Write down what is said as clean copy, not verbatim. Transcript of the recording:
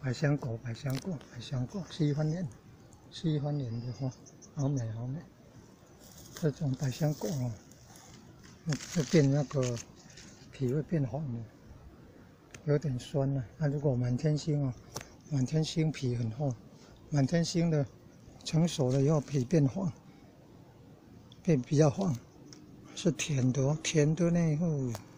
百香果，百香果，百香果，西番莲，西番莲的花，好美好美。这种百香果哦，会变那个皮会变黄的，有点酸了。那如果满天星哦，满天星皮很厚，满天星的成熟了以后皮变黄，变比较黄，是甜的哦，甜的呢哦。